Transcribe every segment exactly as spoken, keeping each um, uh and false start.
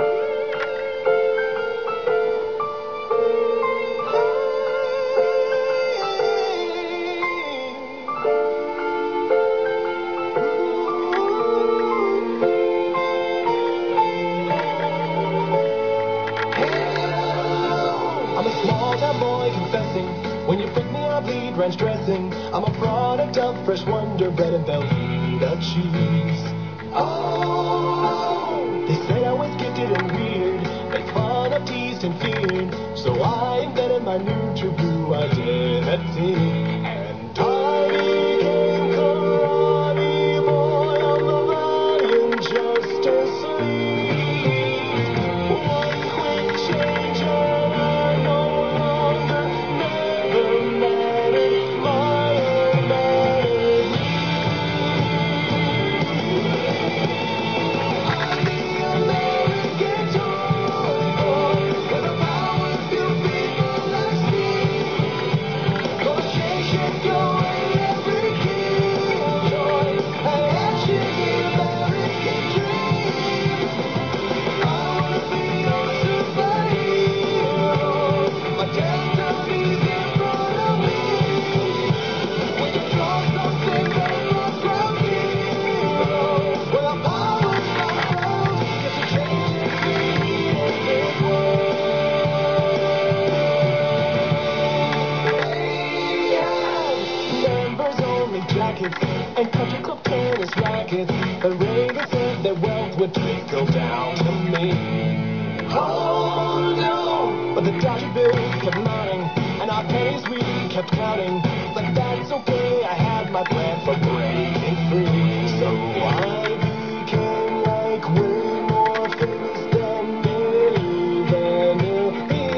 I'm a small-town boy confessing. When you freak me, I bleed ranch dressing. I'm a product of fresh Wonder Bread and Velveeta cheese. Oh, they say I was gifted and weird, made fun of, teased and feared. So I invented my new true identity, and I became karate boy on the Valiant Justice League. One quick change and I no longer never mattered. My own mattered. I'm the American toy boy, with the power to people like me. Gonna shake, shake away every killjoy, and etch in the American dream. I wanna be your superhero. My destiny's in front of me. We can draw something that looks from hero. Well, our power's not close, get to change we need in this world. We have members-only jackets and country club tennis rackets. The Ravens said their wealth would trickle down to me. Oh no! But the Dodger bills kept mounting, and our pennies we kept counting. But that's okay, I had my plan for breaking free. So I became like way more famous than Millie Vanilli.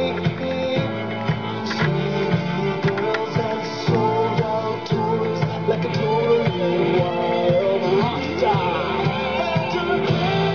Sweet girls and sold out tours like a totally wild rock star. Back to the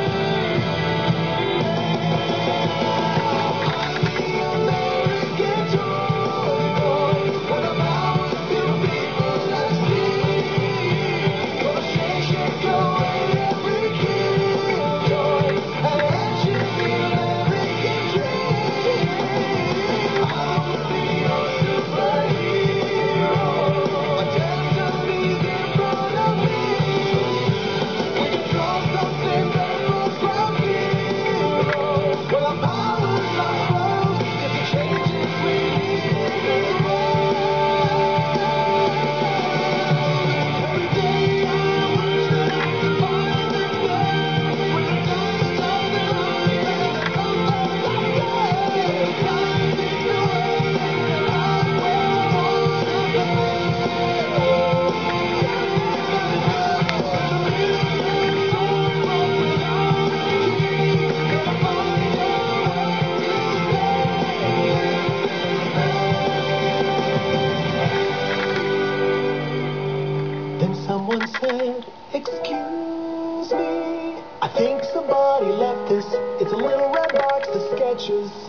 American toy boy, with the power to people like me. Gonna shake, shake away every killjoy, and etch in the American dream. I wanna be your superhero. My destiny's in front of me. We can draw something that looks from hero. Well, our power's not close, get to change if we need in this world. Every day I wish that I could find this place where the dust of the light and the comfort of day. Time is the way and I'm where I wanna be. There's a million stories without a key. Gotta find a way to stay. Then someone said, excuse me, I think somebody left this. It's a little red box of sketches.